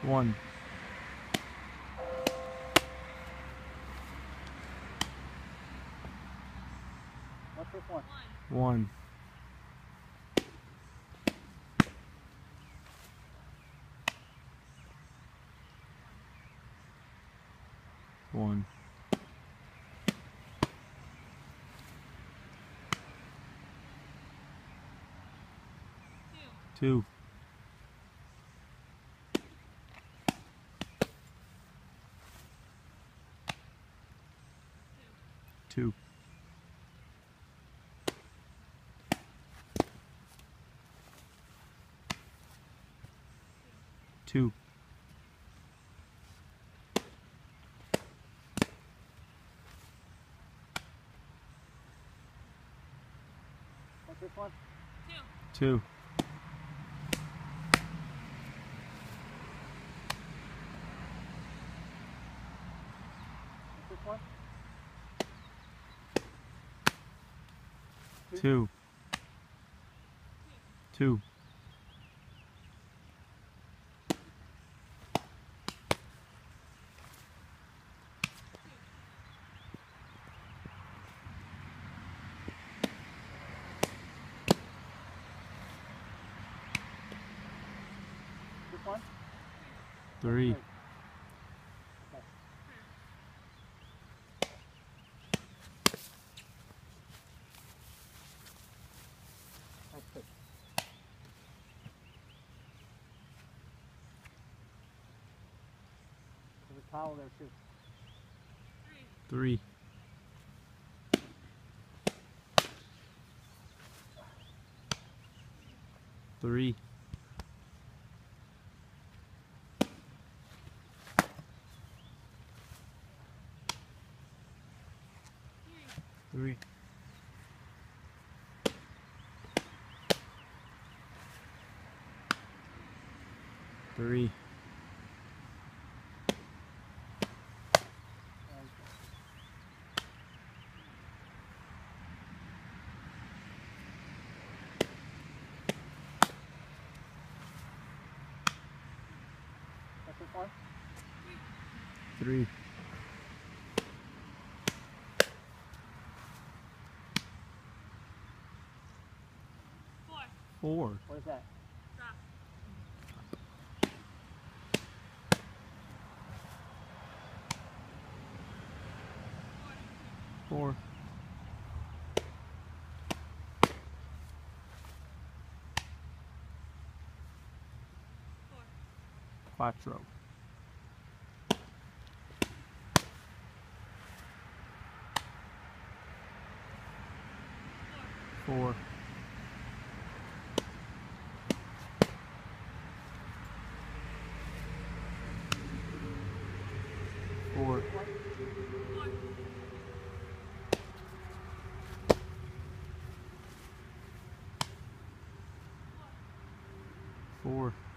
One. What's this one? One. One. Two. Two. Two. What's this one? Two. What's this one? Two. Two. This one? Three. Okay. That's good. There's a towel there too. Three. Three. Three. Three. What's this one? Three. Four. What is that? Four. Quattro. Four. Four. Four.